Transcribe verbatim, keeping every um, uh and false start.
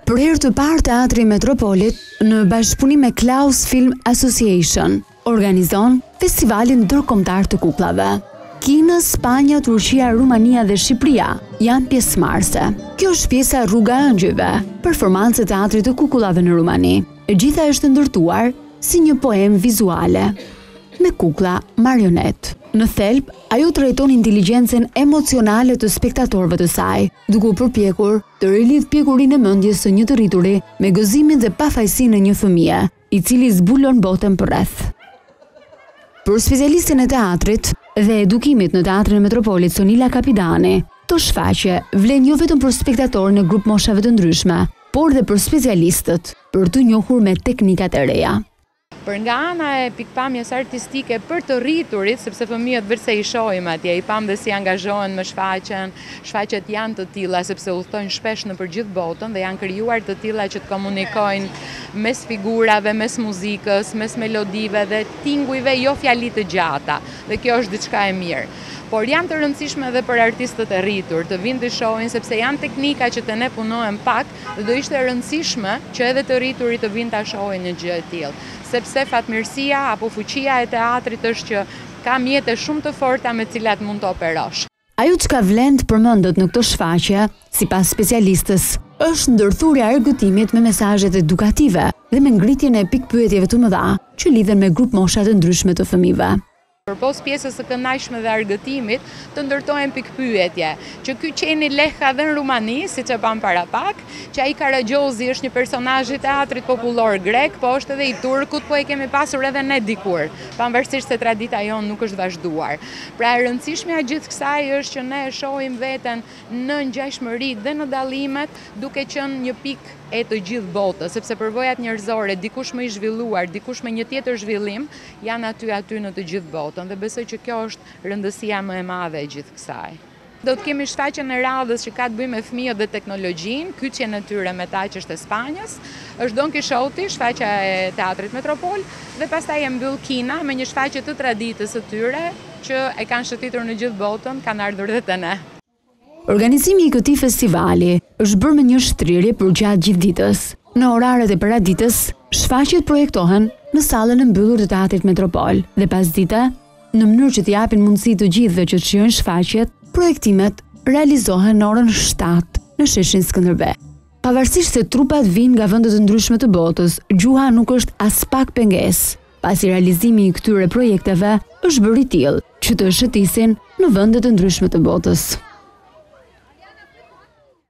Për herë të parë Teatri Metropolit, në bashkëpunim me Klaus Film Association, organizon Festivalin Ndërkombëtar të Kukullave. Kinë, Spanja, Turqia, Rumania dhe Shqipëria janë pjesëmarrëse. Kjo është pjesa Rruga e Ëngjëjve, performancë e Teatrit të Kukullave në Rumani. E gjitha është ndërtuar si një poem vizuale, me kuklla marionet. Në thelb, ajo trajton inteligjencën emocionale të spektatorëve të saj, duke u përpjekur të rilidh pjekurinë e mendjes së një të rrituri me gëzimin dhe pafajësinë e një fëmie, i cili zbulon botën përreth. Për specialistin e teatrit dhe edukimit në Teatrin e Metropolit Sonila Kapidani, të shfaqje vlen jo vetëm për spektatorë në grup moshave të ndryshme, por dhe për specialistët, për të njohur me teknikat e reja. Për nga ana e pikpamjes artistike për të rriturit, sepse fëmijët vetë i shohim atje, i pam dhe si angazhohen me shfaqjen, shfaqjet janë të tilla sepse udhtojnë shpesh nëpër gjithë botën dhe janë krijuar të tilla që të komunikojnë mes figurave, mes muzikës, mes melodive dhe tingujve, jo fjali të gjata. Dhe kjo është diçka e mirë. Por janë të rëndësishme edhe për artistët e rritur, të vinë të shohin sepse janë teknika që të ne punohem pak dhe do ishte rëndësishme që edhe të rriturit të vinë ta shohin një gjë e tillë. Sepse fatmirësia apo fuqia e teatrit është që ka mjete shumë të forta me cilat mund të operosh. Ajo çka vlen të përmendet në këtë shfaqje, sipas specialistës, është ndërthurja e argëtimit me mesazhet edukative dhe me ngritjen e pikpyetjeve të mëdha që lidhen me grup mosha të ndryshme të fëmijëve. Përpos pjesës së kënaqshme dhe argëtimit, të ndërtohen pikpyetje, që ky qeni Leha dhe në Rumani, siç e pam para pak, që ai Karagjozi është një personazh i teatrit popullor grek, po është edhe i turkut, po e kemi pasur edhe ne dikur, pavarësisht se tradita jonë nuk është vazhduar. Pra e rëndësishmja e gjithë kësaj është që ne e shohim veten në ngjashmëri dhe në dallimet, duke qenë një pikë e të gjithë botës, sepse përvojat njerëzore, dikush më i zhvilluar, dikush me një tjetër zhvillim, janë aty aty në të gjithë botën dhe besoj që kjo është rëndësia më e madhe e gjithë kësaj. Do të kemi shfaqjen e radhës që ka të bëjë me fëmijët dhe teknologjinë, kyçjen e tyre me ta që është e Spanjës, është Don Quixoti, shfaqja e Teatrit Metropol, dhe pastaj e mbyll Kina me një shfaqje të traditës së tyre që e kanë shëtitur në gjithë botën, kanë ardhur edhe te ne. Organizimi i këtij festivali është bërë me një shtrirje për gjatë gjithë ditës. Në oraret e paraditës, shfaqjet projektohen në sallën e mbyllur të Teatrit Metropol dhe pasdite, në mënyrë që t'i japin mundësi të gjithëve që të shijojnë shfaqjet, projektimet realizohen në orën shtatë në Sheshin Skënderbej. Pavarësisht se trupat vinë nga vende të ndryshme të botës, gjuha nuk është as pak pengesë, pasi realizimi i këtyre projekteve është bërë i tillë që të shëtisin në vende të ndryshme të botës.